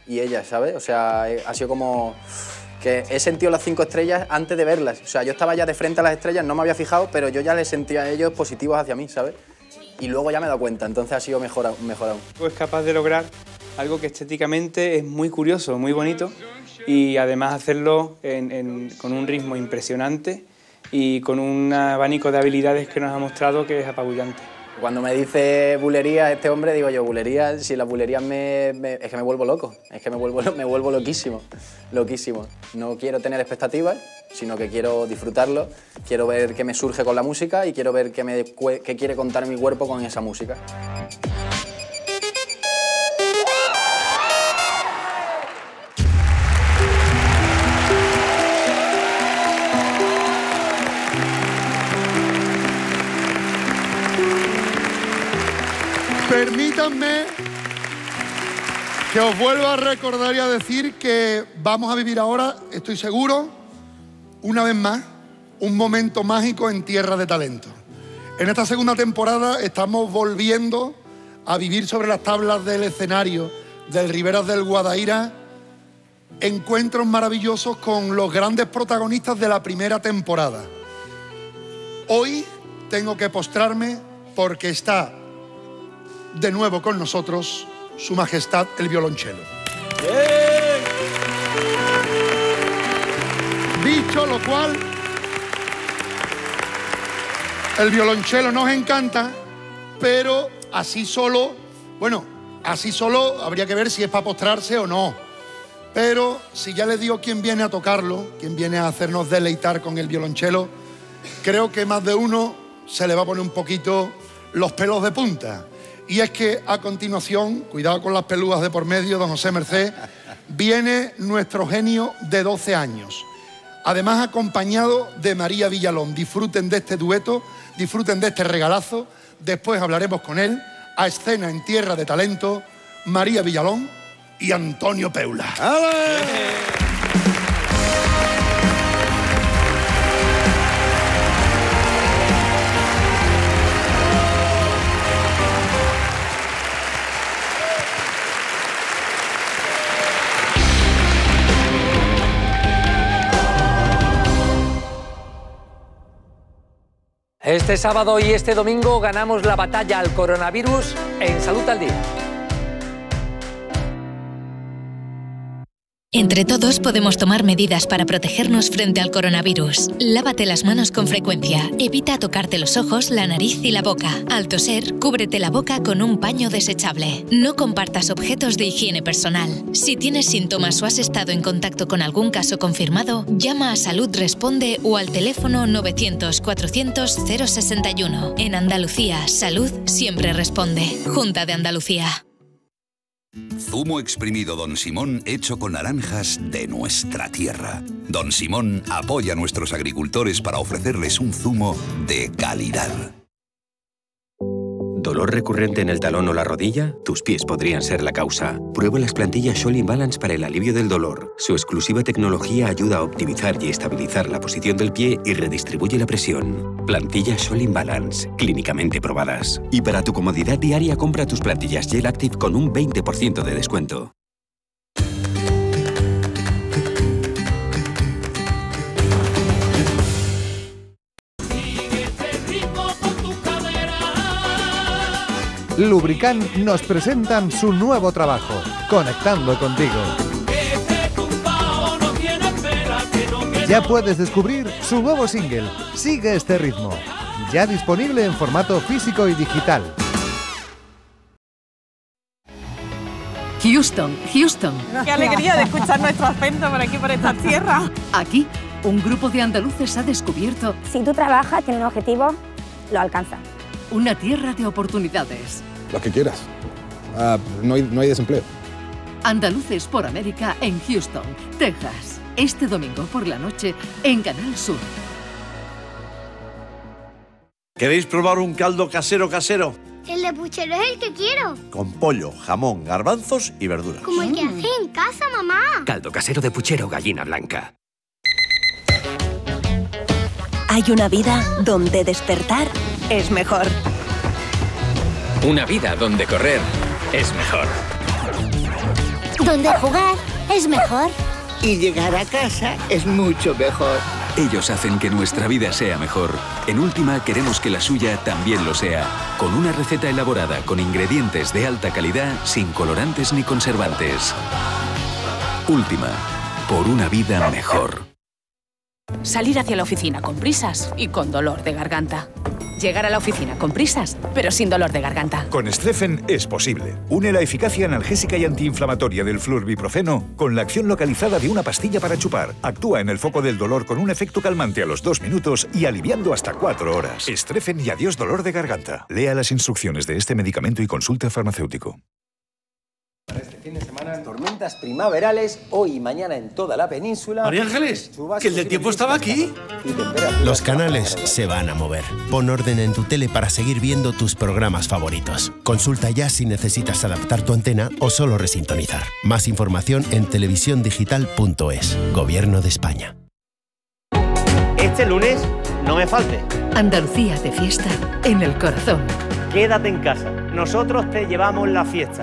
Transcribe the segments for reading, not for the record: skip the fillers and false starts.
y ella, ¿sabes? O sea, ha sido como que he sentido las 5 estrellas antes de verlas. O sea, yo estaba ya de frente a las estrellas, no me había fijado, pero yo ya les sentía a ellos positivos hacia mí, ¿sabes? Y luego ya me he dado cuenta, entonces ha sido mejor aún. Es capaz de lograr algo que estéticamente es muy curioso, muy bonito, y además hacerlo con un ritmo impresionante y con un abanico de habilidades que nos ha mostrado que es apabullante. Cuando me dice bulería este hombre, digo yo, bulería, si las bulerías es que me vuelvo loco, es que me vuelvo loquísimo. No quiero tener expectativas, sino que quiero disfrutarlo, quiero ver qué me surge con la música y quiero ver qué quiere contar mi cuerpo con esa música. Permítanme que os vuelva a recordar y a decir que vamos a vivir ahora, estoy seguro, una vez más, un momento mágico en Tierra de Talento. En esta segunda temporada estamos volviendo a vivir sobre las tablas del escenario del Riberas del Guadaira encuentros maravillosos con los grandes protagonistas de la primera temporada. Hoy tengo que postrarme porque está de nuevo con nosotros Su Majestad el violonchelo. Dicho lo cual, el violonchelo nos encanta, pero así solo habría que ver si es para postrarse o no. Pero si ya les digo quién viene a tocarlo, quién viene a hacernos deleitar con el violonchelo, creo que más de uno se le va a poner un poquito los pelos de punta. Y es que a continuación, cuidado con las pelúas de por medio, don José Mercé, viene nuestro genio de 12 años. Además, acompañado de María Villalón. Disfruten de este dueto, disfruten de este regalazo. Después hablaremos con él. A escena en Tierra de Talento, María Villalón y Antonio Peula. ¡Ale! Este sábado y este domingo ganamos la batalla al coronavirus en Salud al Día. Entre todos podemos tomar medidas para protegernos frente al coronavirus. Lávate las manos con frecuencia. Evita tocarte los ojos, la nariz y la boca. Al toser, cúbrete la boca con un paño desechable. No compartas objetos de higiene personal. Si tienes síntomas o has estado en contacto con algún caso confirmado, llama a Salud Responde o al teléfono 900 400 061. En Andalucía, Salud siempre responde. Junta de Andalucía. Zumo exprimido Don Simón hecho con naranjas de nuestra tierra. Don Simón apoya a nuestros agricultores para ofrecerles un zumo de calidad. ¿Dolor recurrente en el talón o la rodilla? Tus pies podrían ser la causa. Prueba las plantillas Scholl Balance para el alivio del dolor. Su exclusiva tecnología ayuda a optimizar y estabilizar la posición del pie y redistribuye la presión. Plantillas Scholl Balance, clínicamente probadas. Y para tu comodidad diaria, compra tus plantillas Gel Active con un 20% de descuento. Lubricant nos presentan su nuevo trabajo, Conectando contigo. Ya puedes descubrir su nuevo single, Sigue este ritmo, ya disponible en formato físico y digital. Houston, Houston. Qué alegría de escuchar nuestro acento por aquí, por esta tierra. Aquí, un grupo de andaluces ha descubierto... Si tú trabajas, tienes un objetivo, lo alcanzas. Una tierra de oportunidades. Lo que quieras. No hay desempleo. Andaluces por América en Houston, Texas. Este domingo por la noche en Canal Sur. ¿Queréis probar un caldo casero? El de puchero es el que quiero. Con pollo, jamón, garbanzos y verduras. Como el que hace en casa, mamá. Caldo casero de puchero, gallina blanca. Hay una vida donde despertar es mejor. Una vida donde correr es mejor. Donde jugar es mejor. Y llegar a casa es mucho mejor. Ellos hacen que nuestra vida sea mejor. En Última queremos que la suya también lo sea. Con una receta elaborada con ingredientes de alta calidad, sin colorantes ni conservantes. Última, por una vida mejor. Salir hacia la oficina con prisas y con dolor de garganta. Llegar a la oficina con prisas, pero sin dolor de garganta. Con Stephen es posible. Une la eficacia analgésica y antiinflamatoria del flurbiprofeno con la acción localizada de una pastilla para chupar. Actúa en el foco del dolor con un efecto calmante a los 2 minutos y aliviando hasta 4 horas. Stephen y adiós dolor de garganta. Lea las instrucciones de este medicamento y consulte al farmacéutico. Para este fin de semana, tormentas primaverales, hoy y mañana en toda la península. María Ángeles, ¿que el del tiempo estaba aquí? Los canales se van a mover. Pon orden en tu tele para seguir viendo tus programas favoritos. Consulta ya si necesitas adaptar tu antena o solo resintonizar. Más información en televisióndigital.es. Gobierno de España. Este lunes no me falte. Andalucía de fiesta en el corazón. Quédate en casa. Nosotros te llevamos la fiesta.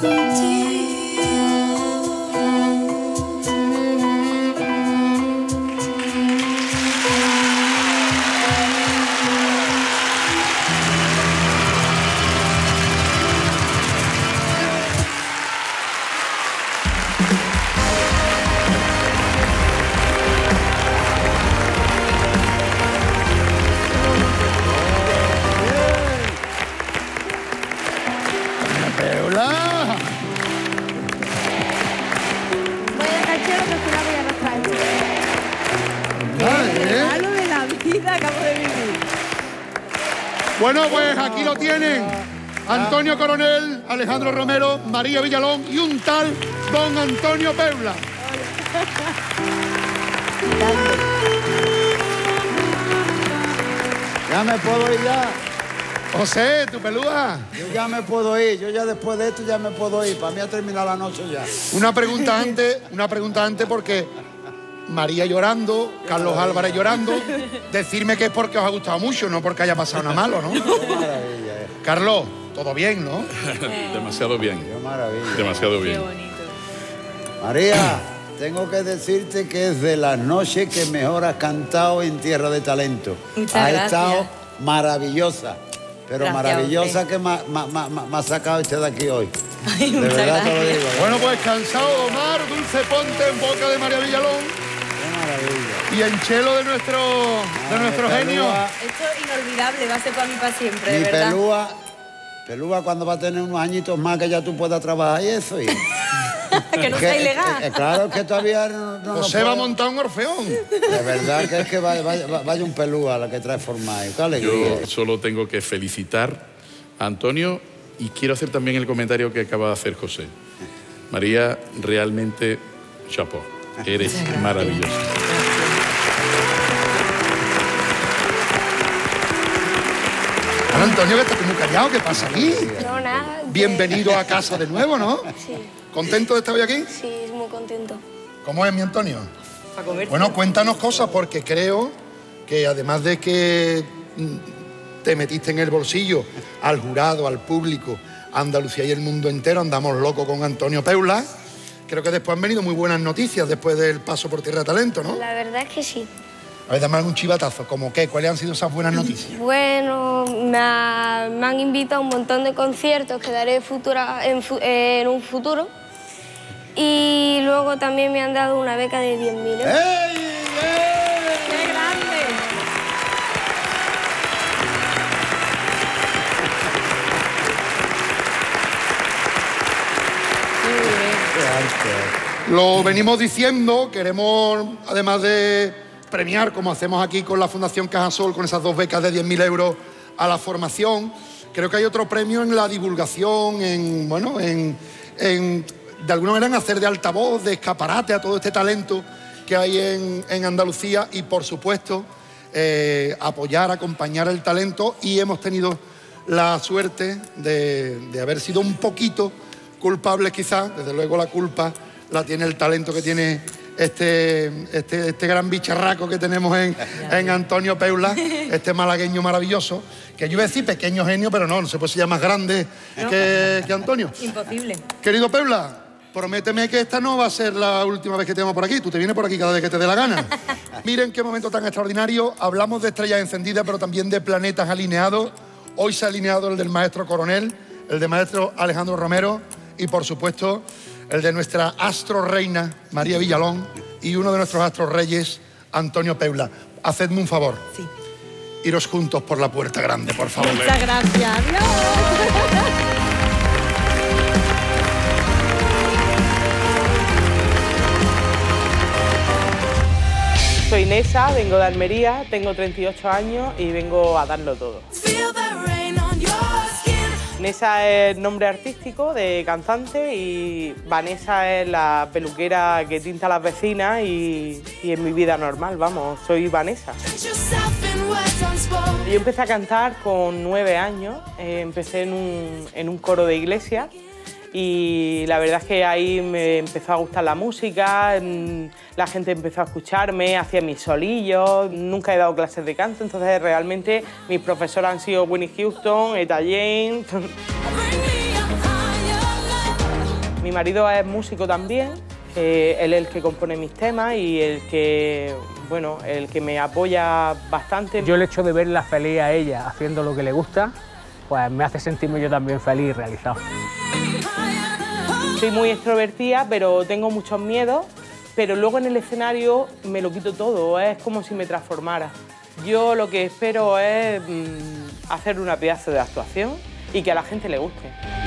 Bueno, pues aquí lo tienen. Antonio Coronel, Alejandro Romero, María Villalón y un tal don Antonio Peula. Ya me puedo ir ya. José, tu pelúa. Yo ya me puedo ir, yo ya después de esto ya me puedo ir. Para mí ha terminado la noche ya. Una pregunta antes porque María llorando, Carlos Álvarez llorando. Decirme que es porque os ha gustado mucho, no porque haya pasado nada malo, ¿no? Qué maravilla. Carlos, todo bien, ¿no? Demasiado bien. Qué maravilla. Demasiado bien. Qué bonito. María, tengo que decirte que es de las noches que mejor has cantado en Tierra de Talento. Muchas has gracias. estado maravillosa, pero Gracias, maravillosa que me ha sacado usted de aquí hoy. Ay, de muchas verdad te lo gracias. digo. Bueno, pues cansado de Omar, dulce ponte en boca de María Villalón. Qué maravilla. Y en chelo de nuestro genio. Esto es inolvidable, va a ser para mí para siempre, Mi de verdad. Pelúa cuando va a tener unos añitos más que ya tú puedas trabajar y eso. Y... Que no sea ilegal. Claro, es que todavía no José va a montar un orfeón. De verdad que es que vaya un Pelúa la que trae formado. Qué alegría. Yo solo tengo que felicitar a Antonio y quiero hacer también el comentario que acaba de hacer José. María, realmente, chapeau. Eres maravillosa. Hola, Antonio, que estás muy callado, ¿qué pasa aquí? No, nada. Bienvenido a casa de nuevo, ¿no? Sí, ¿Contento de estar hoy aquí? sí, muy contento. ¿Cómo es, mi Antonio? Para comer. Bueno, cuéntanos cosas, porque creo que además de que te metiste en el bolsillo al jurado, al público, a Andalucía y el mundo entero, andamos locos con Antonio Peula. Creo que después han venido muy buenas noticias después del paso por Tierra de Talento, ¿no? La verdad es que sí. A ver, dame algún chivatazo, ¿cómo qué? ¿Cuáles han sido esas buenas noticias? Bueno, me han invitado a un montón de conciertos que daré en un futuro. Y luego también me han dado una beca de 10.000 euros. ¡Qué grande! Lo venimos diciendo, queremos, además de premiar, como hacemos aquí con la Fundación Cajasol, con esas 2 becas de 10.000 euros a la formación, creo que hay otro premio en la divulgación, de alguna manera en hacer de altavoz, de escaparate a todo este talento que hay en Andalucía y, por supuesto, apoyar, acompañar el talento, y hemos tenido la suerte de haber sido un poquito culpables quizás. Desde luego la culpa la tiene el talento que tiene este gran bicharraco que tenemos en Antonio Peula, este malagueño maravilloso, que yo iba a decir pequeño genio, pero no se puede ser más grande que Antonio. Imposible. Querido Peula, prométeme que esta no va a ser la última vez que te vamos por aquí. Tú te vienes por aquí cada vez que te dé la gana. Miren qué momento tan extraordinario. Hablamos de estrellas encendidas, pero también de planetas alineados. Hoy se ha alineado el del maestro Coronel, el de maestro Alejandro Romero y, por supuesto, el de nuestra astro reina María Villalón y uno de nuestros astros reyes, Antonio Peula. Hacedme un favor. Sí. Iros juntos por la puerta grande, por favor. Muchas gracias. Adiós. Soy Nesa, vengo de Almería, tengo 38 años y vengo a darlo todo. Nesa es el nombre artístico de cantante y Vanessa es la peluquera que tinta a las vecinas y en mi vida normal, vamos, soy Vanessa. Yo empecé a cantar con 9 años, empecé en un coro de iglesia y la verdad es que ahí me empezó a gustar la música, la gente empezó a escucharme, hacía mis solillos, nunca he dado clases de canto, entonces realmente mis profesoras han sido Winnie Houston, Etta James. Mi marido es músico también, él es el que compone mis temas y el que me apoya bastante. Yo el hecho de verla feliz a ella haciendo lo que le gusta, pues me hace sentirme yo también feliz y realizado. Soy muy extrovertida, pero tengo muchos miedos, pero luego en el escenario me lo quito todo, es como si me transformara. Yo lo que espero es hacer una pedazo de actuación y que a la gente le guste.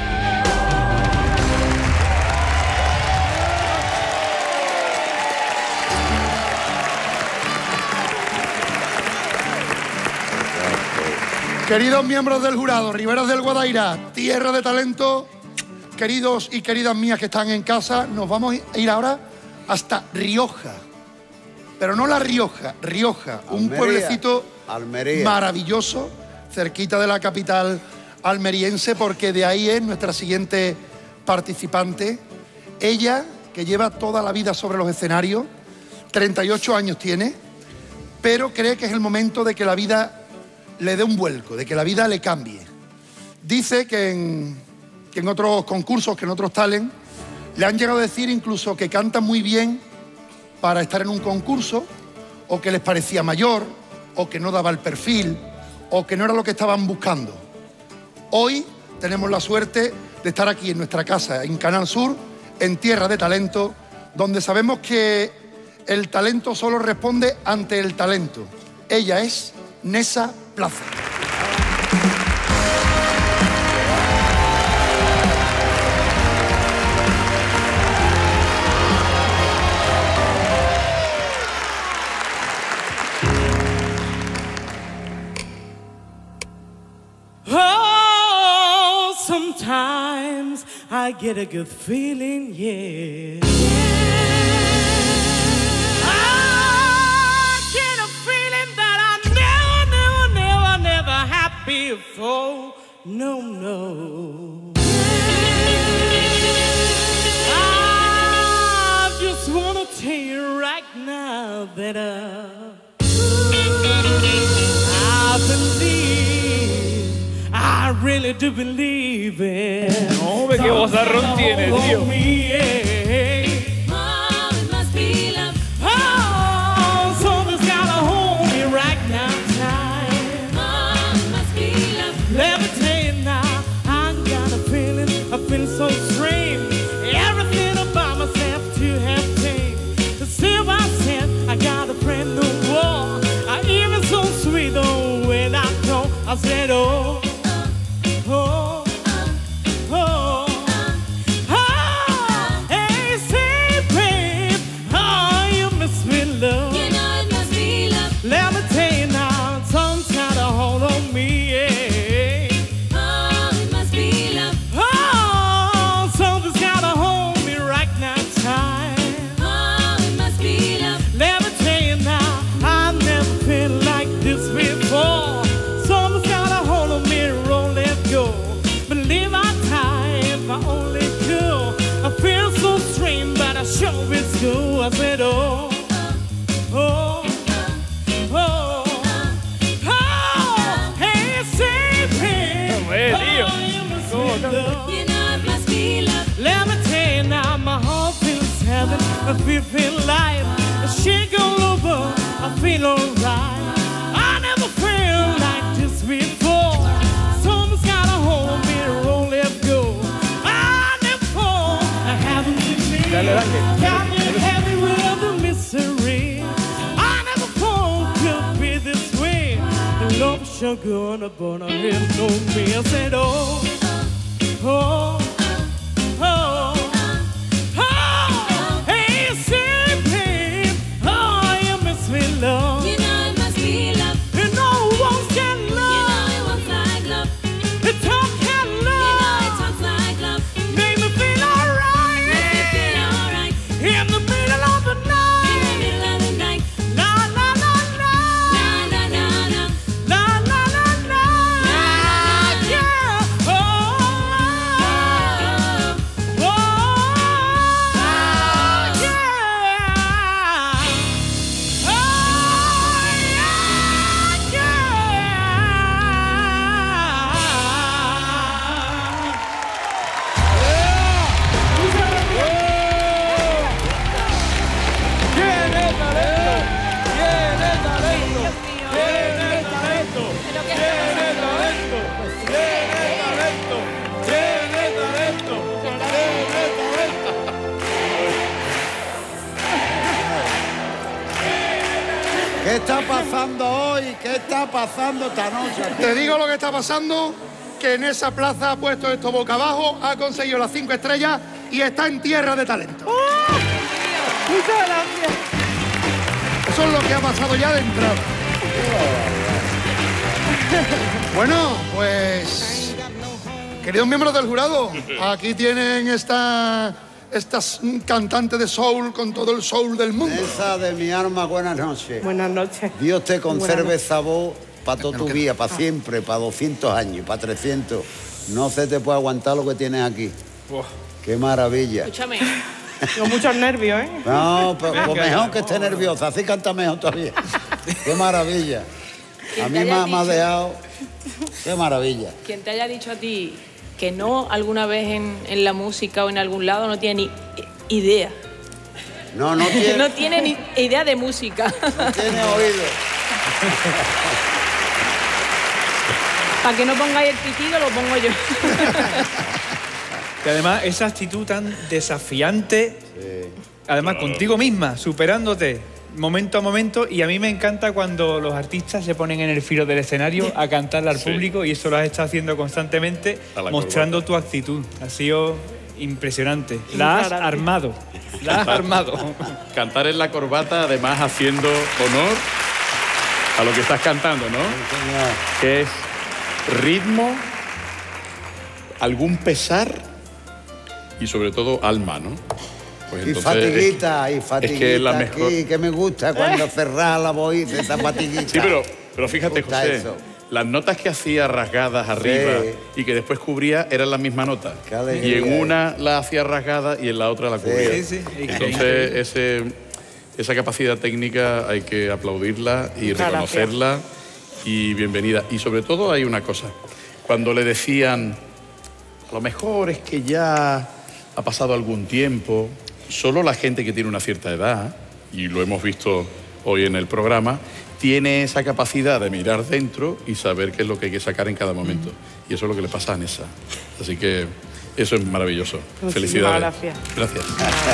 Queridos miembros del jurado, Riberas del Guadaira, tierra de talento, queridos y queridas mías que están en casa, nos vamos a ir ahora hasta Rioja. Pero no La Rioja, Rioja, un pueblecito maravilloso, cerquita de la capital almeriense, porque de ahí es nuestra siguiente participante. Ella, que lleva toda la vida sobre los escenarios, 38 años tiene, pero cree que es el momento de que la vida le dé un vuelco, de que la vida le cambie. Dice que en otros concursos, que en otros talent, le han llegado a decir incluso que canta muy bien para estar en un concurso, o que les parecía mayor, o que no daba el perfil, o que no era lo que estaban buscando. Hoy tenemos la suerte de estar aquí en nuestra casa, en Canal Sur, en Tierra de Talento, donde sabemos que el talento solo responde ante el talento. Ella es Nessa Plaza. Oh, sometimes I get a good feeling, yeah. Before, no, no. I just wanna tell you right now that I believe, I really do believe it. No, ve qué vozarrón tiene, tío. So strange, everything about myself to have changed. To see myself, I got a brand new war. I even so sweet, though, when I know, I said, oh, oh, oh, oh, hey, say, babe, oh, you must be love. You know it must be love. Let me tell you now, some kind of hold on me, yeah. Show is cool, I said, oh, oh, oh, oh, hey, say, babe, you know it must be love. Let me tell you now, my heart feels heaven, I feel life, a shake all over, I feel alright. I never felt like this before. Someone's gotta hold me, roll, let go. I never fall, I haven't been me. Got me heavy with the misery. I never thought it could be this way. The love sugar and a burner hit no me. I said, oh, oh, oh, oh, hey, say, babe, oh, you miss me, love. You know it must be love. You know it won't get love. You know it won't like love. It talk can love. You know it talks like love. Make me feel alright. Make me feel alright. In the middle of the night. In the middle of the night. La la la la. La la la la. La la la la. Yeah. Oh. ¿Qué está pasando hoy? ¿Qué está pasando esta noche aquí? Te digo lo que está pasando, que en esa plaza ha puesto esto boca abajo, ha conseguido las 5 estrellas y está en tierra de talento. ¡Oh! Muchas gracias. Eso es lo que ha pasado ya de entrada. Bueno, pues, queridos miembros del jurado, aquí tienen estas cantantes de soul con todo el soul del mundo. Esa de mi alma, buenas noches. Buenas noches. Dios te conserve esa voz para toda tu vida, para siempre, para 200 años, para 300. No se te puede aguantar lo que tienes aquí. Qué maravilla. Escúchame. Tengo muchos nervios, ¿eh? No, pero pues mejor que esté nerviosa, así canta mejor todavía. Qué maravilla. A mí me ha dejado... Qué maravilla. Quien te haya dicho a ti que no alguna vez en la música o en algún lado no tiene ni idea. No tiene... No tiene ni idea de música. No tiene oído. Para que no pongáis el pitido, lo pongo yo. Y además, esa actitud tan desafiante, además contigo misma, superándote momento a momento, y a mí me encanta cuando los artistas se ponen en el filo del escenario a cantarle al público, y eso lo has estado haciendo constantemente, mostrando tu actitud. Ha sido impresionante. La has armado. La has armado. Cantar en la corbata, además haciendo honor a lo que estás cantando, ¿no? Que es ritmo, algún pesar y sobre todo alma, ¿no? Pues y fatiguita, es que es la mejor... aquí, que me gusta cuando cerrás la voz, esa fatiguita. Sí, pero fíjate, José, las notas que hacía rasgadas arriba y que después cubría eran la misma nota. Y en una la hacía rasgada y en la otra la cubría. Entonces, esa capacidad técnica hay que aplaudirla y reconocerla. Y bienvenida. Y sobre todo hay una cosa. Cuando le decían, a lo mejor es que ya ha pasado algún tiempo, solo la gente que tiene una cierta edad, y lo hemos visto hoy en el programa, tiene esa capacidad de mirar dentro y saber qué es lo que hay que sacar en cada momento. Y eso es lo que le pasa a Nessa. Así que eso es maravilloso. Felicidades. Gracias. Gracias.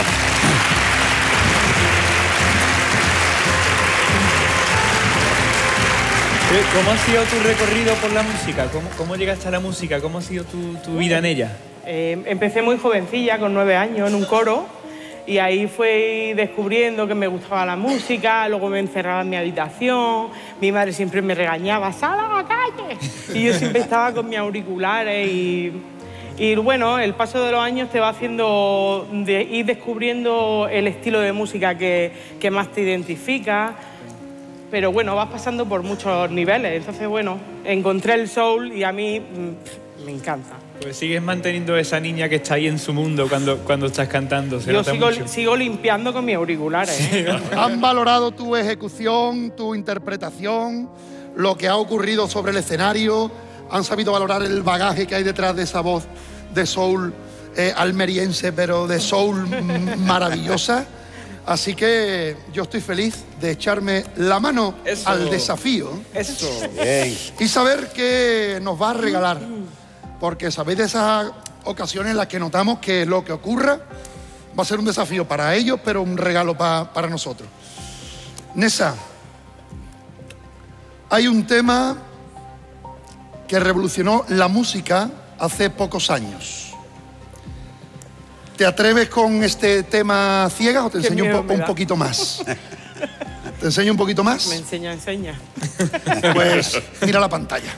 ¿Cómo ha sido tu recorrido por la música? ¿Cómo llegaste a la música? ¿Cómo ha sido tu vida en ella? Empecé muy jovencilla, con 9 años, en un coro, y ahí fui descubriendo que me gustaba la música. Luego me encerraba en mi habitación, mi madre siempre me regañaba, ¡sal a la calle! Y yo siempre estaba con mis auriculares y bueno, el paso de los años te va haciendo ir descubriendo el estilo de música que más te identifica. Pero bueno, vas pasando por muchos niveles. Entonces, bueno, encontré el soul y a mí me encanta. Pues sigues manteniendo esa niña que está ahí en su mundo cuando estás cantando. Yo sigo limpiando con mis auriculares. Sí. Han valorado tu ejecución, tu interpretación, lo que ha ocurrido sobre el escenario. Han sabido valorar el bagaje que hay detrás de esa voz de soul almeriense, pero de soul maravillosa. Así que yo estoy feliz de echarme la mano al desafío. Y saber qué nos va a regalar. Porque sabéis de esas ocasiones en las que notamos que lo que ocurra va a ser un desafío para ellos, pero un regalo para nosotros. Nessa, hay un tema que revolucionó la música hace pocos años. ¿Te atreves con este tema ciegas o te enseño un poquito más? ¿Te enseño un poquito más? Me enseña. Pues mira la pantalla.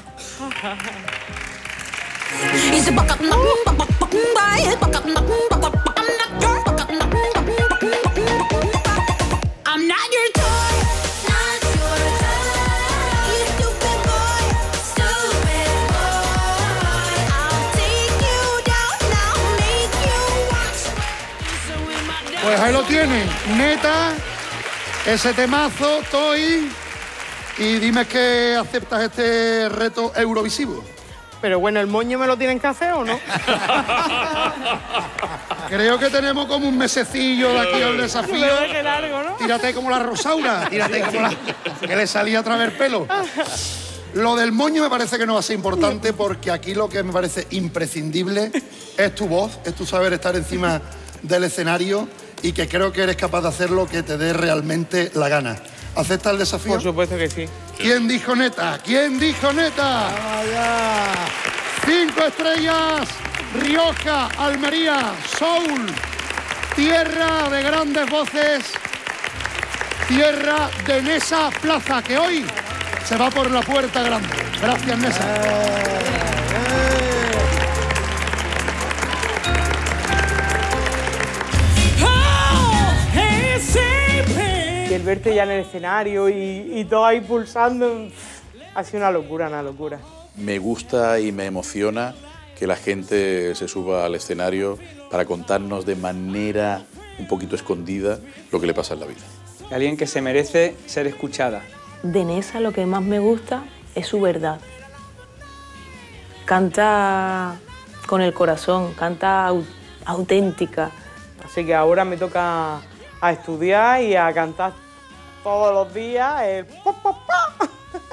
Pues ahí lo tienen, Neta, ese temazo, Toy, y dime que aceptas este reto eurovisivo. Pero bueno, ¿el moño me lo tienen que hacer o no? Creo que tenemos como un mesecillo de aquí al desafío. Qué largo, ¿no? Tírate como la Rosaura, tírate como la... que le salía a través pelo. Lo del moño me parece que no va a ser importante porque aquí lo que me parece imprescindible es tu voz, es tu saber estar encima del escenario y que creo que eres capaz de hacer lo que te dé realmente la gana. ¿Acepta el desafío? Por supuesto que sí. ¿Quién dijo neta? ¿Quién dijo neta? 5 estrellas, Rioja, Almería, Soul, tierra de grandes voces, tierra de Nessa Plaza, que hoy se va por la puerta grande. Gracias, Nessa. Y el verte ya en el escenario y todo ahí pulsando, ha sido una locura, una locura. Me gusta y me emociona que la gente se suba al escenario para contarnos de manera un poquito escondida lo que le pasa en la vida. Alguien que se merece ser escuchada. De Nessa lo que más me gusta es su verdad. Canta con el corazón, canta auténtica. Así que ahora me toca a estudiar y a cantar todos los días el pa, pa, pa.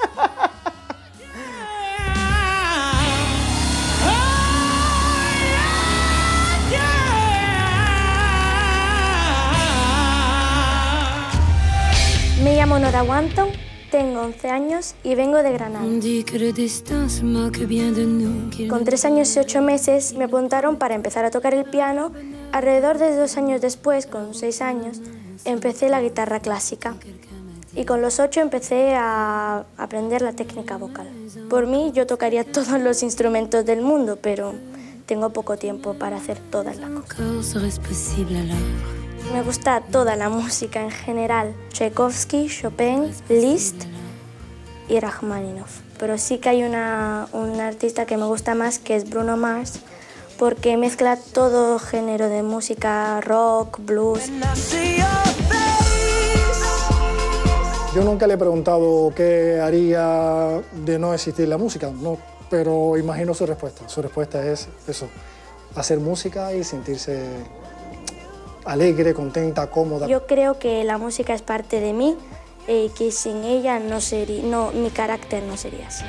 Me llamo Nora Wanton, tengo 11 años y vengo de Granada. Con 3 años y 8 meses me apuntaron para empezar a tocar el piano. Alrededor de 2 años después, con 6 años, empecé la guitarra clásica. Y con los 8 empecé a aprender la técnica vocal. Por mí yo tocaría todos los instrumentos del mundo, pero tengo poco tiempo para hacer todas las cosas. Me gusta toda la música en general, Tchaikovsky, Chopin, Liszt y Rachmaninoff. Pero sí que hay un artista que me gusta más, que es Bruno Mars, porque mezcla todo género de música, rock, blues. Yo nunca le he preguntado qué haría de no existir la música, no, pero imagino su respuesta. Su respuesta es eso, hacer música y sentirse alegre, contenta, cómoda. Yo creo que la música es parte de mí y que sin ella mi carácter no sería así.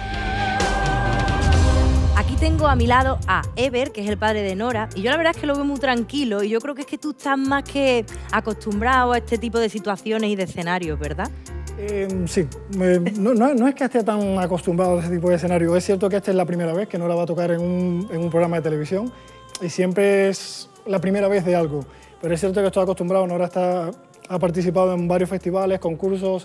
Aquí tengo a mi lado a Ever, que es el padre de Nora, y yo la verdad es que lo veo muy tranquilo y yo creo que es que tú estás más que acostumbrado a este tipo de situaciones y de escenarios, ¿verdad? Sí, no es que esté tan acostumbrado a ese tipo de escenario. Es cierto que esta es la primera vez que Nora va a tocar en un programa de televisión y siempre es la primera vez de algo. Pero es cierto que estoy acostumbrado. Nora ha participado en varios festivales, concursos,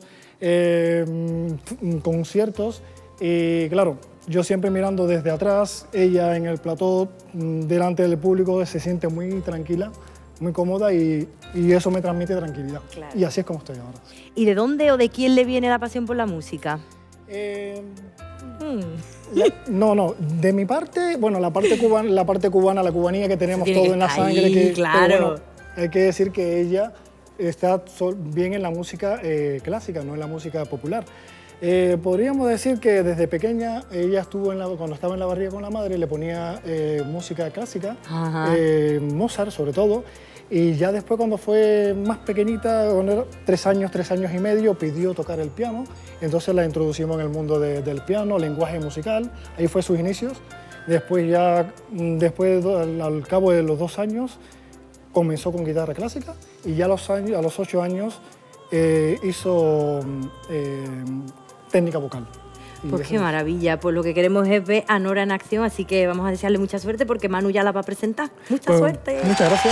conciertos y claro, yo siempre mirando desde atrás, ella en el plató, delante del público, se siente muy tranquila, muy cómoda y eso me transmite tranquilidad. Claro. Y así es como estoy ahora. ¿Y de dónde o de quién le viene la pasión por la música? No, de mi parte, bueno, la parte cubana, la cubanía que tenemos todo en la sangre. Claro. Pero bueno, hay que decir que ella está bien en la música clásica, no en la música popular. Podríamos decir que desde pequeña ella estuvo cuando estaba en la barriga con la madre, le ponía música clásica, Mozart sobre todo, y ya después cuando fue más pequeñita, cuando era 3 años y medio, pidió tocar el piano, entonces la introducimos en el mundo del piano, lenguaje musical, ahí fue sus inicios. Después al cabo de los 2 años, comenzó con guitarra clásica y ya a los 8 años hizo técnica vocal. Pues qué maravilla, pues lo que queremos es ver a Nora en acción, así que vamos a desearle mucha suerte porque Manu ya la va a presentar. Mucha suerte. Muchas gracias.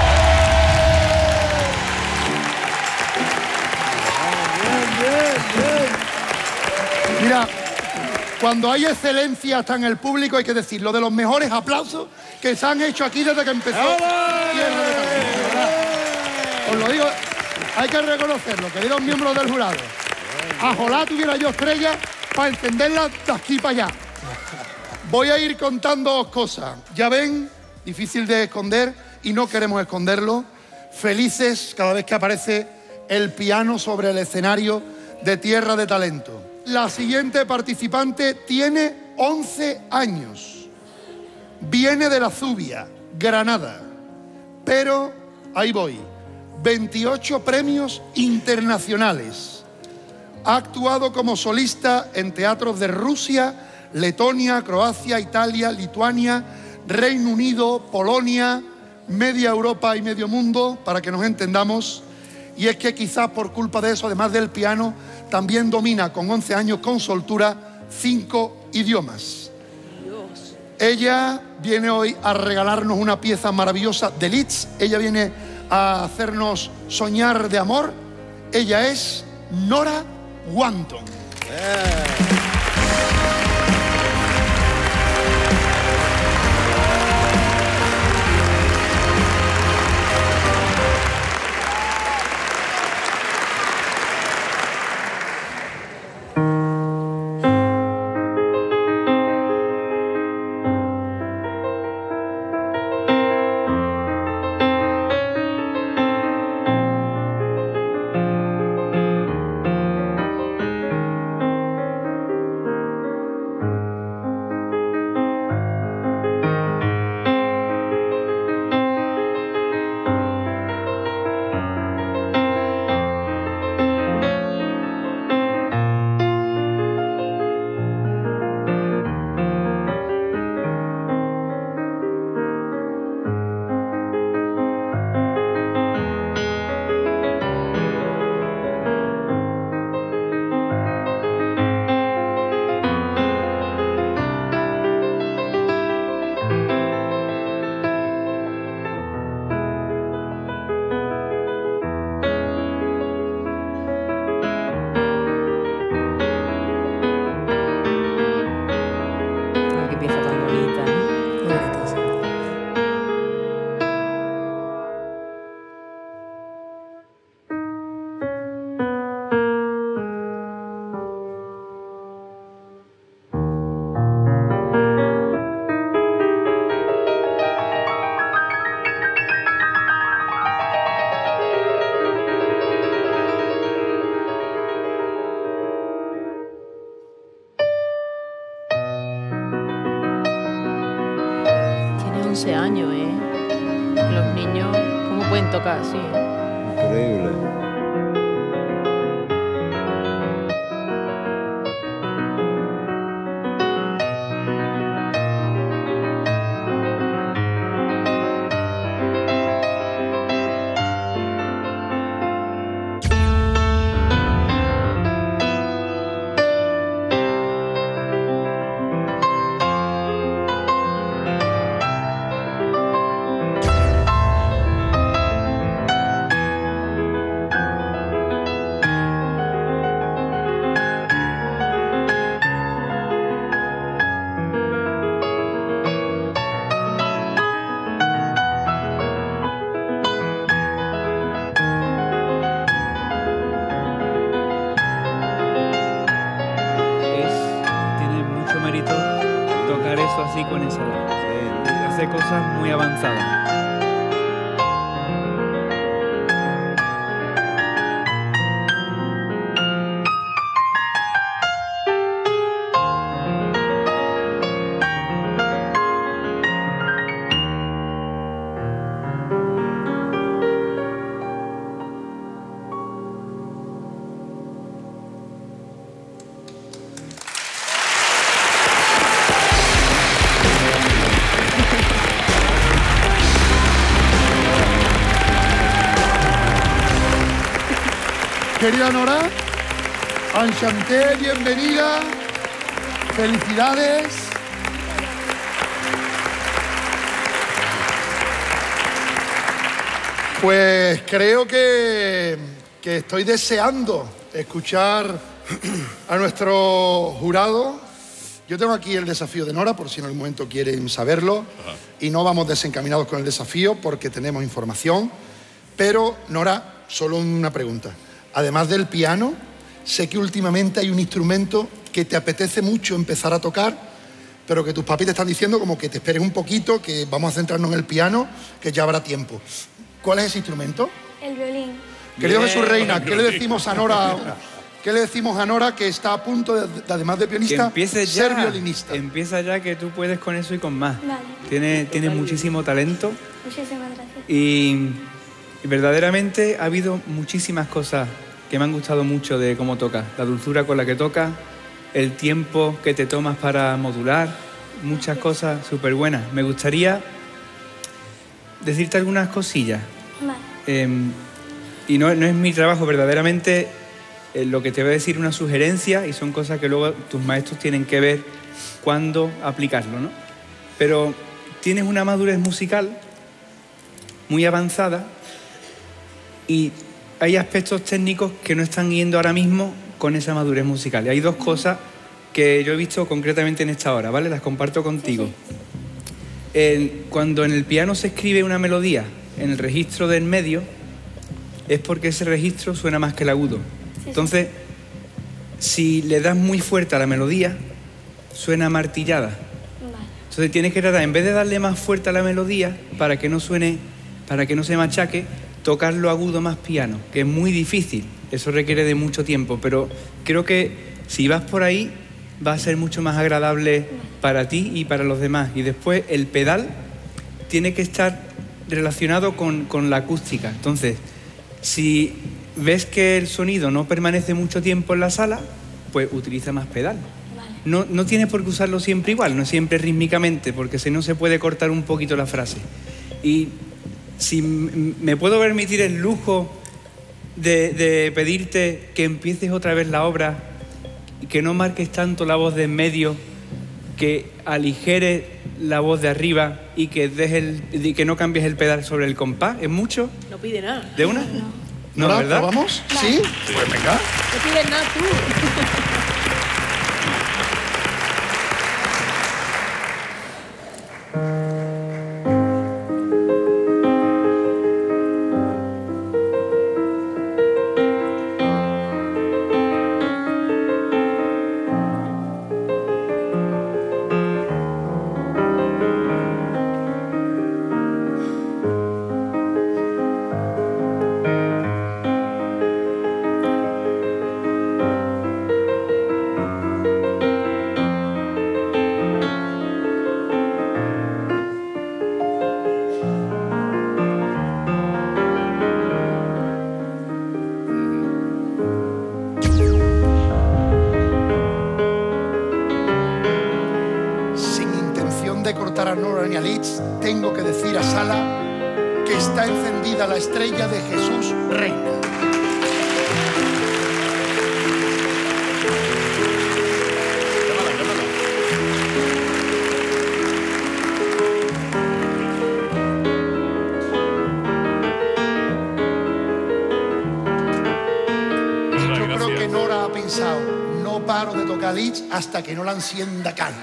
Mira, cuando hay excelencia hasta en el público hay que decirlo, de los mejores aplausos que se han hecho aquí desde que empezó Tierra de Talento, ¿verdad? Os lo digo, hay que reconocerlo, queridos miembros del jurado. Ojalá tuviera yo estrellas para encenderlas de aquí para allá. Voy a ir contándoos cosas. Ya ven, difícil de esconder y no queremos esconderlo. Felices cada vez que aparece el piano sobre el escenario de Tierra de Talento. La siguiente participante tiene 11 años. Viene de la Zubia, Granada. Pero, ahí voy, 28 premios internacionales. Ha actuado como solista en teatros de Rusia, Letonia, Croacia, Italia, Lituania, Reino Unido, Polonia, media Europa y medio mundo, para que nos entendamos. y es que quizás por culpa de eso, además del piano, también domina con 11 años con soltura 5 idiomas. Dios. Ella viene hoy a regalarnos una pieza maravillosa de Liszt. Ella viene a hacernos soñar de amor. Ella es Nora Wanton. Años, los niños, ¿cómo pueden tocar así? Increíble. Así con esa hace cosas muy avanzadas. Querida Nora, enchanté, bienvenida, felicidades. Pues creo que estoy deseando escuchar a nuestro jurado. Yo tengo aquí el desafío de Nora, por si en algún momento quieren saberlo, y no vamos desencaminados con el desafío porque tenemos información. Pero, Nora, solo una pregunta. Además del piano, sé que últimamente hay un instrumento que te apetece mucho empezar a tocar, pero que tus papis te están diciendo como que te esperes un poquito, que vamos a centrarnos en el piano, que ya habrá tiempo. ¿Cuál es ese instrumento? El violín. Querido Jesús Reina, ¿qué le decimos a Nora? ¿Qué le decimos a Nora que está a punto de además de pianista, ser violinista? Empieza ya, que tú puedes con eso y con más. Vale. Tiene muchísimo talento. Muchísimas gracias. Y verdaderamente ha habido muchísimas cosas que me han gustado mucho de cómo toca. La dulzura con la que toca, el tiempo que te tomas para modular, muchas cosas súper buenas. Me gustaría decirte algunas cosillas. Vale. y no es mi trabajo verdaderamente. Lo que te voy a decir una sugerencia y son cosas que luego tus maestros tienen que ver cuándo aplicarlo, ¿no? Pero tienes una madurez musical muy avanzada y hay aspectos técnicos que no están yendo ahora mismo con esa madurez musical. Y hay dos cosas que yo he visto concretamente en esta hora, ¿vale? Las comparto contigo. Cuando en el piano se escribe una melodía en el registro del medio, es porque ese registro suena más que el agudo. Entonces, si le das muy fuerte a la melodía, suena martillada. Entonces tienes que tratar, en vez de darle más fuerte a la melodía, para que no suene, para que no se machaque, tocarlo agudo más piano, que es muy difícil. Eso requiere de mucho tiempo, pero creo que si vas por ahí, va a ser mucho más agradable para ti y para los demás. Y después el pedal tiene que estar relacionado con la acústica. Entonces, si ves que el sonido no permanece mucho tiempo en la sala, pues utiliza más pedal. Vale. No tienes por qué usarlo siempre igual, no siempre rítmicamente, porque si no se puede cortar un poquito la frase. Y si me puedo permitir el lujo de pedirte que empieces otra vez la obra y que no marques tanto la voz de en medio, que aligeres la voz de arriba y que que no cambies el pedal sobre el compás, ¿es mucho? No pide nada. ¿De una? No, ¿verdad? ¿Vamos? ¿Sí? Pues venga. No pides nada tú. Tengo que decir a Sala que está encendida la estrella de Jesús Reina. Yo creo que Nora ha pensado, no paro de tocar Lich hasta que no la encienda Carlos.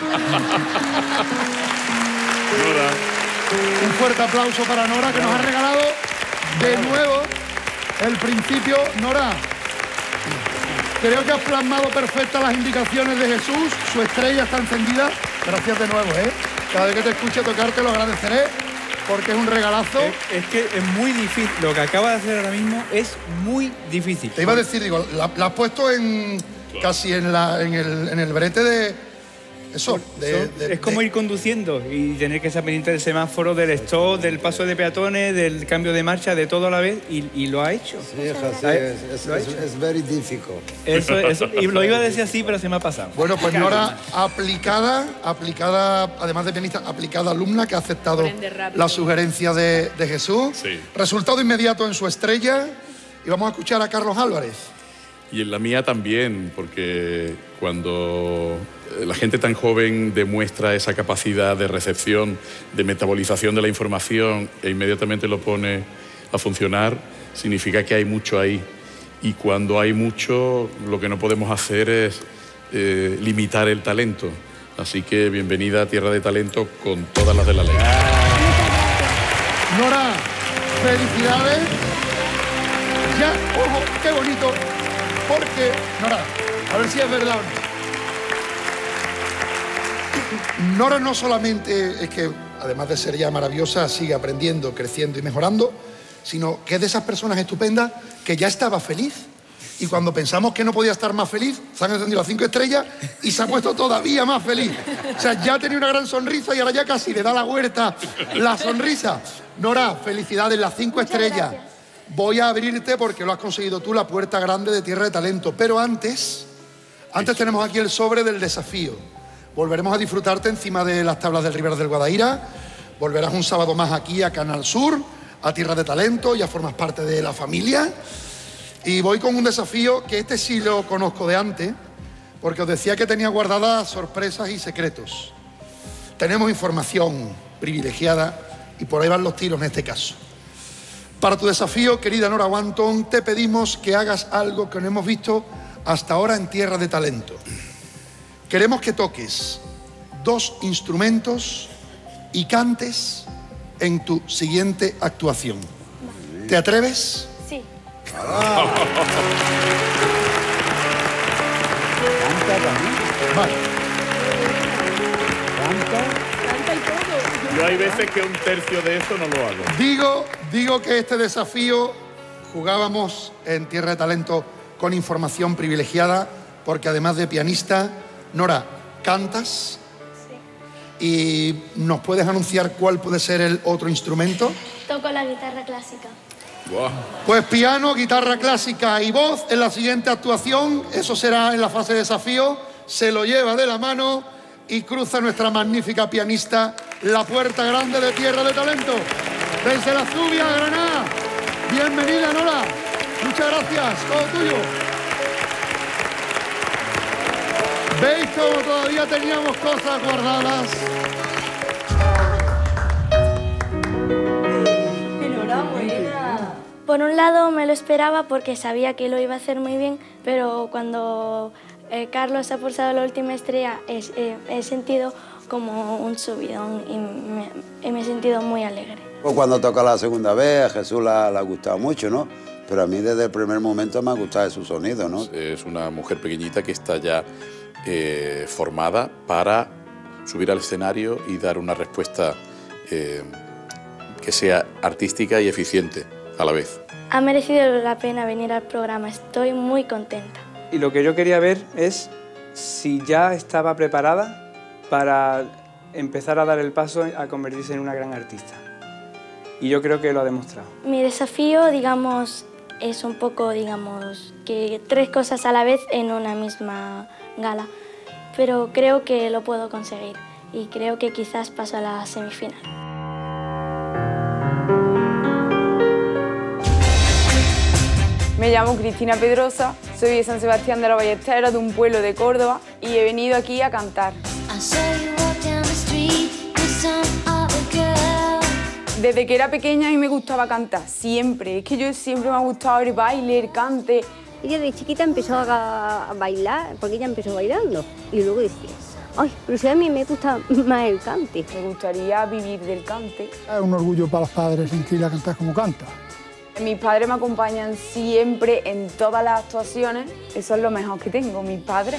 Un fuerte aplauso para Nora, que nos ha regalado de nuevo el principio. Nora, creo que has plasmado perfectas las indicaciones de Jesús. Su estrella está encendida. Gracias de nuevo, ¿eh? Cada vez que te escuche tocar te lo agradeceré, porque es un regalazo. Es que es muy difícil. Lo que acaba de hacer ahora mismo es muy difícil. Te iba a decir, digo, la has puesto casi en el brete de... Eso, es como ir conduciendo y tener que estar pendiente del semáforo, del stop, del paso de peatones, del cambio de marcha, de todo a la vez, y lo ha hecho. Sí, es very difficult. Eso, y lo iba a decir así, pero se me ha pasado. Bueno, pues Nora, aplicada, además de pianista, aplicada alumna, que ha aceptado la sugerencia de Jesús. Sí. Resultado inmediato en su estrella, y vamos a escuchar a Carlos Álvarez. Y en la mía también, porque cuando la gente tan joven demuestra esa capacidad de recepción, de metabolización de la información e inmediatamente lo pone a funcionar, significa que hay mucho ahí. Y cuando hay mucho, lo que no podemos hacer es limitar el talento. Así que bienvenida a Tierra de Talento con todas las de la ley. Nora, felicidades. Ya, ojo, qué bonito. Porque, Nora, a ver si es verdad o no. Nora no solamente es que, además de ser ya maravillosa, sigue aprendiendo, creciendo y mejorando, sino que es de esas personas estupendas que ya estaba feliz. Y cuando pensamos que no podía estar más feliz, se han encendido las 5 estrellas y se ha puesto todavía más feliz. O sea, ya tenía una gran sonrisa y ahora ya casi le da la vuelta la sonrisa. Nora, felicidades, las 5 estrellas. Gracias. Voy a abrirte, porque lo has conseguido tú, la puerta grande de Tierra de Talento. Pero antes tenemos aquí el sobre del desafío. Volveremos a disfrutarte encima de las tablas del Ribera del Guadaira. Volverás un sábado más aquí a Canal Sur, a Tierra de Talento, ya formas parte de la familia. Y voy con un desafío que este sí lo conozco de antes, porque os decía que tenía guardadas sorpresas y secretos. Tenemos información privilegiada y por ahí van los tiros en este caso. Para tu desafío, querida Nora Wanton, te pedimos que hagas algo que no hemos visto hasta ahora en Tierra de Talento. Queremos que toques 2 instrumentos y cantes en tu siguiente actuación. ¿Te atreves? Sí. Vale. Canta y todo. Yo hay veces que 1/3 de eso no lo hago. Digo que este desafío jugábamos en Tierra de Talento con información privilegiada, porque además de pianista, Nora, cantas. Sí. ¿Y nos puedes anunciar cuál puede ser el otro instrumento? Toco la guitarra clásica. Wow. Pues piano, guitarra clásica y voz en la siguiente actuación. Eso será en la fase de desafío. Se lo lleva de la mano y cruza nuestra magnífica pianista la puerta grande de Tierra de Talento. Desde la Zubia, Granada. Bienvenida, Nora. Muchas gracias. Todo tuyo. ¿Veis cómo todavía teníamos cosas guardadas? Enhorabuena. Por un lado me lo esperaba porque sabía que lo iba a hacer muy bien, pero cuando Carlos ha pulsado la última estrella he sentido como un subidón y me he sentido muy alegre. Pues cuando toca la segunda vez, a Jesús le ha gustado mucho, ¿no? Pero a mí desde el primer momento me ha gustado su sonido, ¿no? Es una mujer pequeñita que está ya formada para subir al escenario y dar una respuesta que sea artística y eficiente a la vez. Ha merecido la pena venir al programa, estoy muy contenta. Y lo que yo quería ver es si ya estaba preparada para empezar a dar el paso a convertirse en una gran artista. Y yo creo que lo ha demostrado. Mi desafío, digamos, es un poco, digamos, que 3 cosas a la vez en una misma gala. Pero creo que lo puedo conseguir y creo que quizás paso a la semifinal. Me llamo Cristina Pedrosa, soy de San Sebastián de los Ballesteros, de un pueblo de Córdoba, y he venido aquí a cantar. Desde que era pequeña a mí me gustaba cantar, siempre. Es que yo siempre me ha gustado el baile, el cante. Ella de chiquita empezó a bailar, porque ella empezó bailando. Y luego decía, ay, pero si a mí me gusta más el cante. Me gustaría vivir del cante. Es un orgullo para los padres sentirla cantar como canta. Mis padres me acompañan siempre en todas las actuaciones. Eso es lo mejor que tengo, mis padres.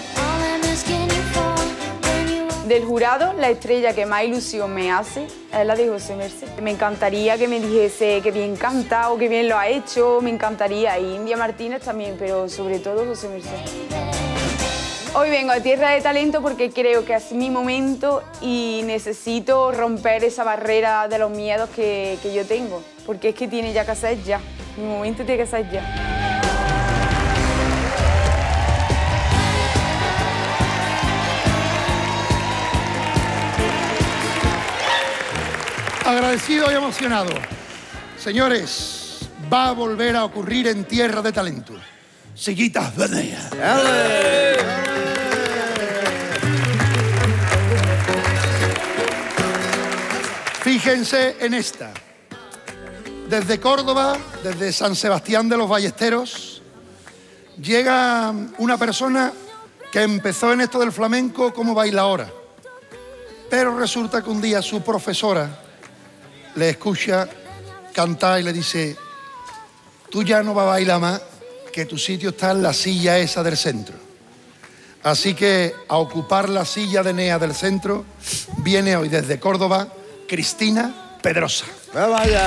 Del jurado, la estrella que más ilusión me hace es la de José Merced. Me encantaría que me dijese que bien canta o que bien lo ha hecho, me encantaría. Y India Martínez también, pero sobre todo José Merced. Hoy vengo a Tierra de Talento porque creo que es mi momento y necesito romper esa barrera de los miedos que yo tengo. Porque es que tiene ya que ser ya. Mi momento tiene que ser ya. Agradecido y emocionado. Señores, va a volver a ocurrir en Tierra de Talento. Seguitas Benea. Fíjense en esta. Desde Córdoba, desde San Sebastián de los Ballesteros, llega una persona que empezó en esto del flamenco como bailaora. Pero resulta que un día su profesora le escucha cantar y le dice: tú ya no vas a bailar más, que tu sitio está en la silla esa del centro. Así que a ocupar la silla de Nea del centro viene hoy desde Córdoba Cristina Pedrosa. ¡Vaya!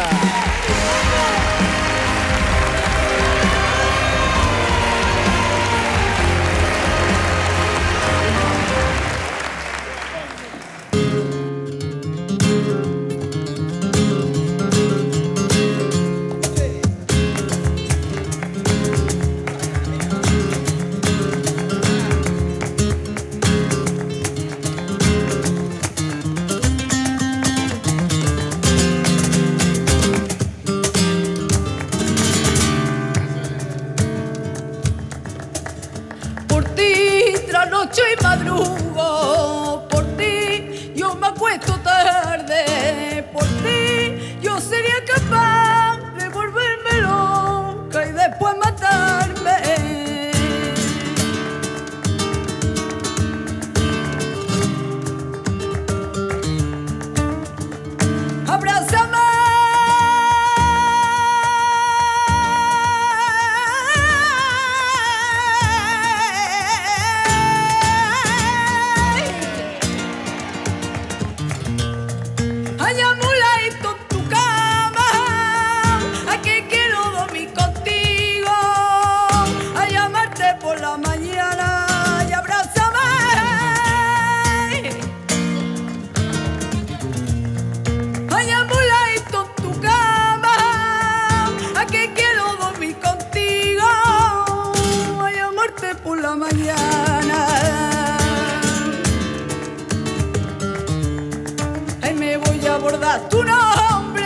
olvidar tu nombre.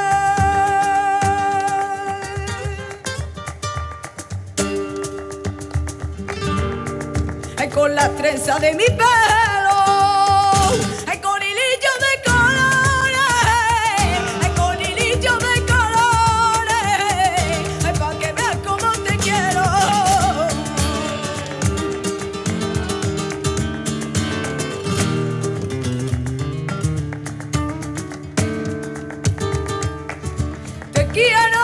Ay, con las trenzas de mi pelo, ay, con hilillos de colores, ay, con hilillos de colores, ay, pa' que veas cómo te quiero. Te quiero.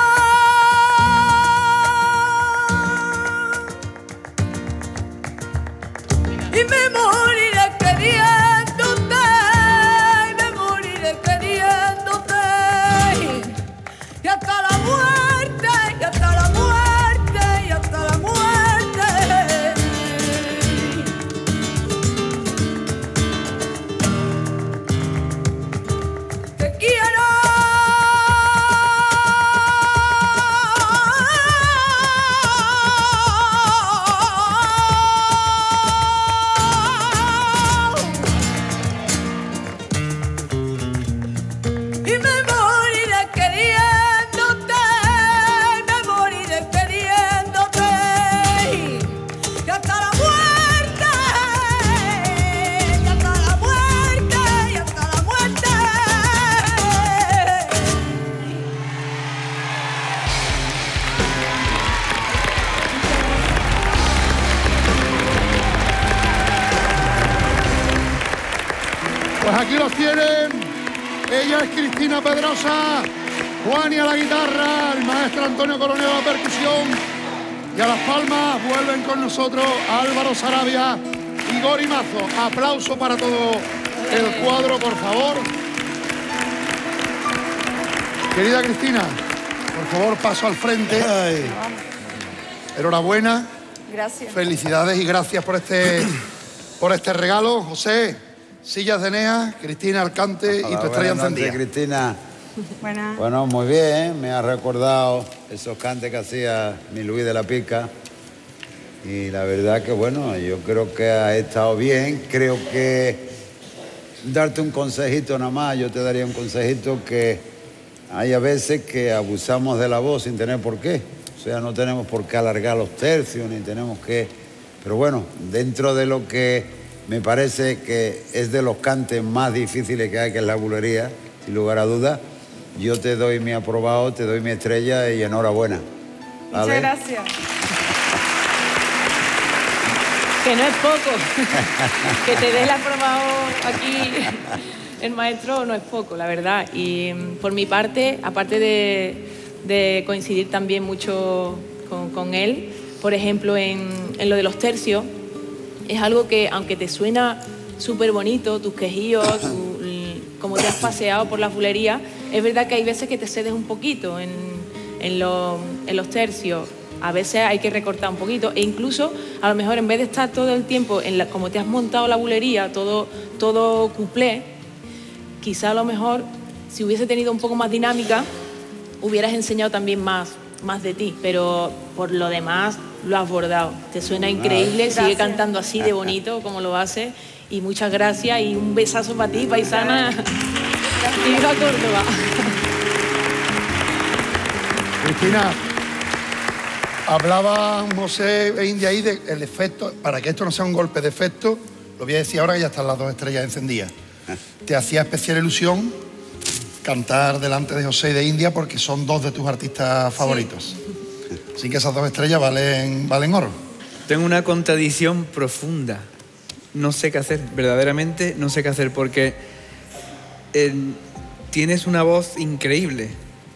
Y me moriré queriéndote, y me moriré queriéndote, y hasta la muerte, y hasta la muerte, y hasta la muerte. Te quiero. Y me moriré queriéndote, me moriré queriéndote, y hasta la muerte, y hasta la muerte, y hasta la muerte. Pues aquí los tienen. Ella es Cristina Pedrosa, Juani a la guitarra, el maestro Antonio Coronel a la percusión, y a las palmas vuelven con nosotros Álvaro Sarabia y Gori Mazo. Aplauso para todo el cuadro, por favor. Querida Cristina, por favor, paso al frente. Enhorabuena. Gracias. Felicidades y gracias por este regalo. José, sillas de Enea, Cristina Alcante y tu estrella encendida. Cristina. Buenas. Bueno, muy bien, me ha recordado esos cantes que hacía mi Luis de la Pica. Y la verdad que, bueno, yo creo que ha estado bien. Creo que darte un consejito nada más, yo te daría un consejito, que hay a veces que abusamos de la voz sin tener por qué. O sea, no tenemos por qué alargar los tercios, ni tenemos que... Pero bueno, dentro de lo que me parece que es de los cantes más difíciles que hay, que es la bulería, sin lugar a dudas, yo te doy mi aprobado, te doy mi estrella y enhorabuena. ¿Vale? Muchas gracias. Que no es poco. Que te dé el aprobado aquí el maestro no es poco, la verdad. Y por mi parte, aparte de coincidir también mucho con él, por ejemplo, en lo de los tercios, es algo que, aunque te suena súper bonito, tus quejillos, como te has paseado por la bulería, es verdad que hay veces que te cedes un poquito en los tercios. A veces hay que recortar un poquito e incluso a lo mejor en vez de estar todo el tiempo como te has montado la bulería, todo cuplé, quizá a lo mejor si hubiese tenido un poco más dinámica hubieras enseñado también más de ti, pero por lo demás lo has bordado. Te suena increíble, sigue cantando así de bonito como lo hace y muchas gracias y un besazo para ti, paisana. Y viva Córdoba. Cristina, hablaba José e India ahí del efecto, para que esto no sea un golpe de efecto, lo voy a decir ahora que ya están las dos estrellas encendidas. Te hacía especial ilusión cantar delante de José y de India porque son dos de tus artistas favoritos. Así que esas dos estrellas valen oro. Tengo una contradicción profunda. No sé qué hacer, verdaderamente no sé qué hacer, porque tienes una voz increíble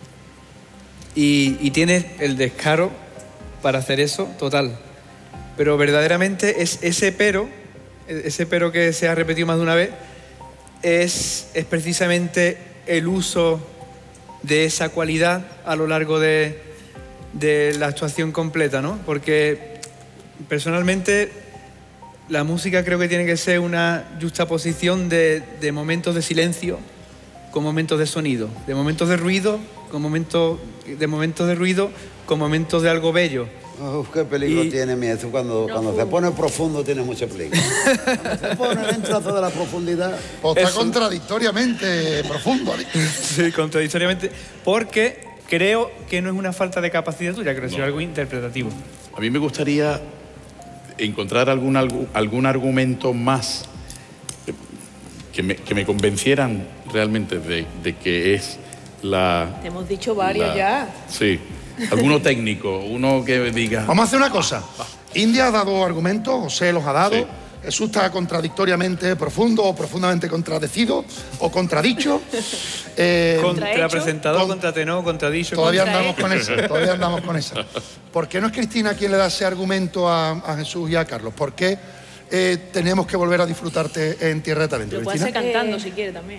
y tienes el descaro para hacer eso total. Pero verdaderamente es ese pero que se ha repetido más de una vez, es precisamente el uso de esa cualidad a lo largo de la actuación completa, ¿no? Porque personalmente la música creo que tiene que ser una juxtaposición de momentos de silencio con momentos de sonido, de momentos de ruido con momentos de ruido con momentos de algo bello. qué peligro tiene mi eso cuando se pone profundo tiene mucho peligro. Cuando se pone dentro de la profundidad. O está contradictoriamente profundo. Sí, contradictoriamente, porque creo que no es una falta de capacidad tuya, creo que es algo interpretativo. A mí me gustaría encontrar algún argumento más que me convencieran realmente de que es la... Te hemos dicho varios ya. Sí, alguno técnico, uno que diga... Vamos a hacer una cosa. India ha dado argumentos, José los ha dado. Sí. Jesús está contradictoriamente profundo o profundamente contradecido o contradicho. Contrapresentador, contratenor, contradicho. Todavía andamos con eso, ¿Por qué no es Cristina quien le da ese argumento a Jesús y a Carlos? ¿Por qué tenemos que volver a disfrutarte en Tierra de Talento? Lo puedes hacer cantando si quieres también.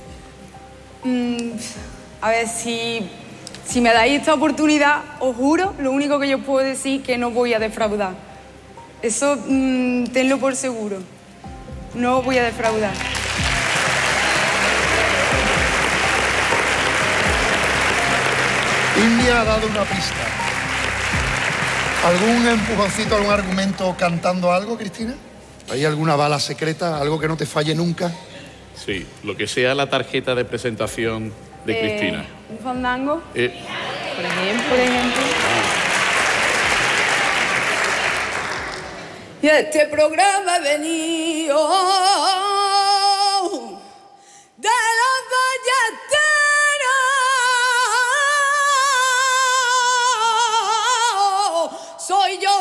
A ver, si me dais esta oportunidad, os juro, lo único que yo puedo decir es que no voy a defraudar. Eso tenlo por seguro. No voy a defraudar. India ha dado una pista. ¿Algún empujoncito, algún argumento cantando algo, Cristina? ¿Hay alguna bala secreta, algo que no te falle nunca? Sí, lo que sea la tarjeta de presentación de Cristina. ¿Un fandango? Por ejemplo. Y este programa ha venido de los ballesteros. Soy yo,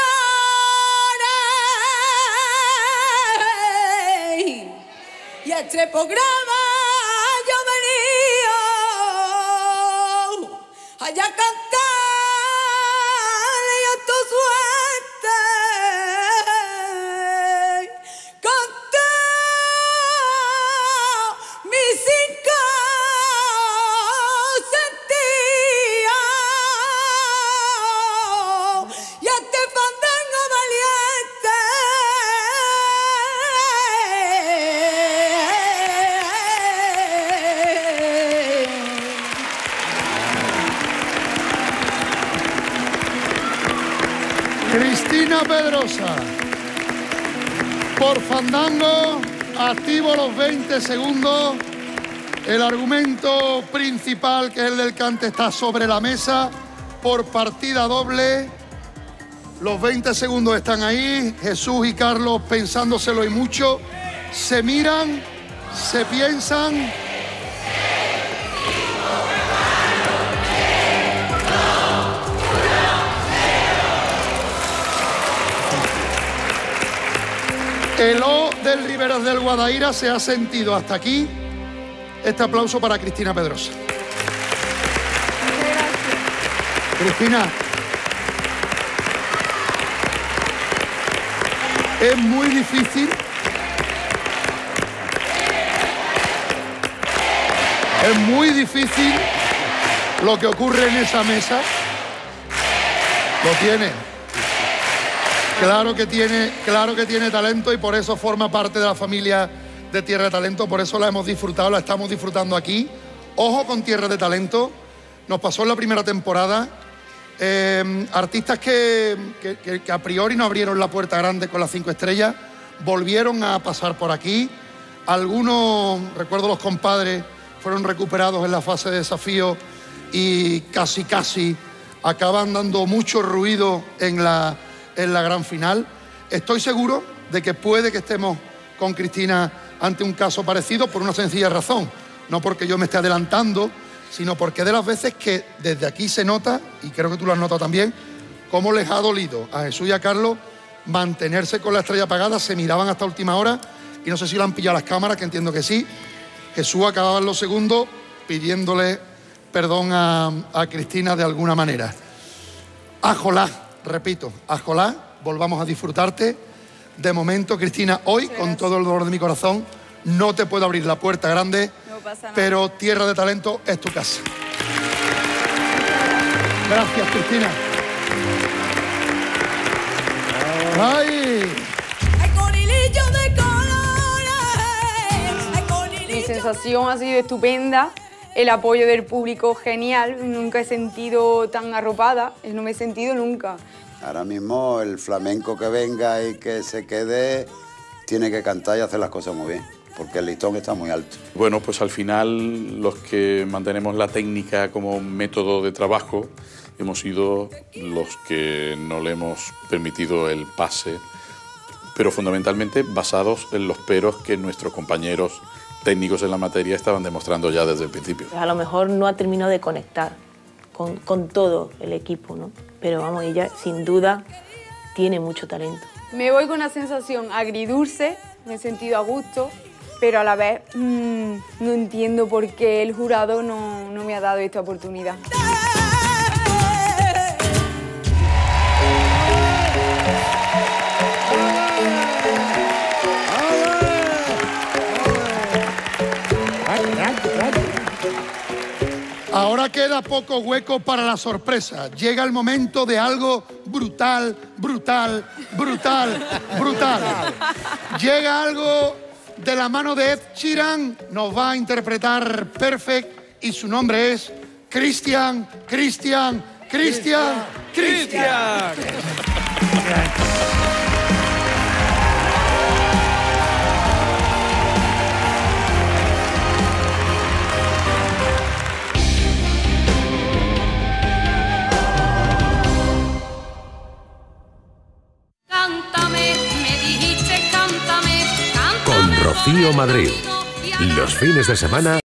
señores. Y este programa yo he venido allá a cantar y a tu suerte. Cristina Pedrosa, por fandango, activo los 20 segundos. El argumento principal, que es el del cante, está sobre la mesa por partida doble. Los 20 segundos están ahí. Jesús y Carlos pensándoselo y mucho. Se miran, se piensan. El O del Riberas del Guadaira se ha sentido hasta aquí. Este aplauso para Cristina Pedrosa. Cristina, es muy difícil. Es muy difícil lo que ocurre en esa mesa. Lo tiene. Claro que tiene talento y por eso forma parte de la familia de Tierra de Talento, por eso la hemos disfrutado, la estamos disfrutando aquí. Ojo con Tierra de Talento, nos pasó en la primera temporada. Artistas que a priori no abrieron la puerta grande con las 5 estrellas, volvieron a pasar por aquí. Algunos, recuerdo los compadres, fueron recuperados en la fase de desafío y casi acaban dando mucho ruido en la gran final. Estoy seguro de que puede que estemos con Cristina ante un caso parecido por una sencilla razón. No porque yo me esté adelantando, sino porque de las veces que desde aquí se nota, y creo que tú lo has notado también, cómo les ha dolido a Jesús y a Carlos mantenerse con la estrella apagada. Se miraban hasta última hora y no sé si lo han pillado las cámaras, que entiendo que sí. Jesús acababa en los segundos pidiéndole perdón a Cristina de alguna manera. Ajolá. Repito, ajolá, volvamos a disfrutarte. De momento, Cristina, hoy, con todo el dolor de mi corazón, no te puedo abrir la puerta grande, pero Tierra de Talento es tu casa. Gracias, Cristina. ¡Ay! Mi sensación ha sido estupenda. el apoyo del público genial, nunca he sentido tan arropada, no me he sentido nunca. Ahora mismo el flamenco que venga y que se quede tiene que cantar y hacer las cosas muy bien, porque el listón está muy alto. Bueno, pues al final los que mantenemos la técnica como método de trabajo hemos sido los que no le hemos permitido el pase, pero fundamentalmente basados en los peros que nuestros compañeros técnicos en la materia estaban demostrando ya desde el principio. A lo mejor no ha terminado de conectar con todo el equipo, ¿no? Pero vamos, ella sin duda tiene mucho talento. Me voy con una sensación agridulce, me he sentido a gusto, pero a la vez no entiendo por qué el jurado no me ha dado esta oportunidad. Ahora queda poco hueco para la sorpresa. Llega el momento de algo brutal, brutal, brutal, brutal. Llega algo de la mano de Ed Sheeran. Nos va a interpretar Perfect y su nombre es Christian. Cántame, me dijiste cántame, Con Rocío Madrid. Los fines de semana